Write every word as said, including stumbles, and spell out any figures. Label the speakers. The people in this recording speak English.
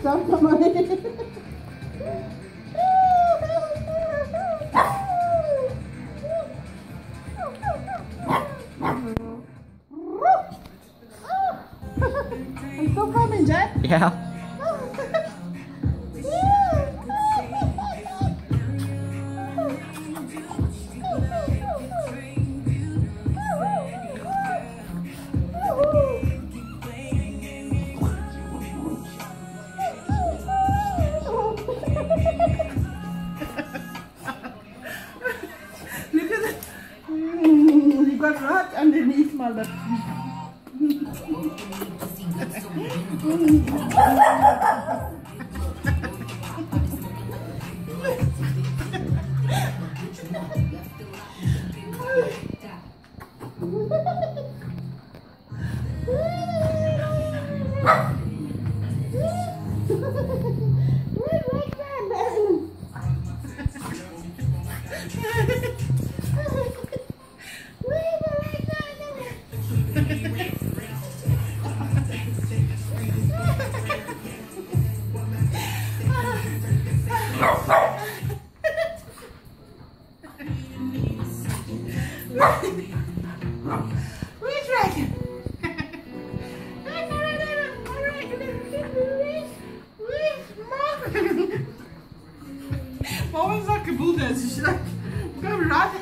Speaker 1: Stop the money. I'm still coming, Jet.
Speaker 2: Yeah.
Speaker 1: Look at it. Mm, you got right underneath my lip. Where's Dragon? Mama's like a bulldozer. She's like, go right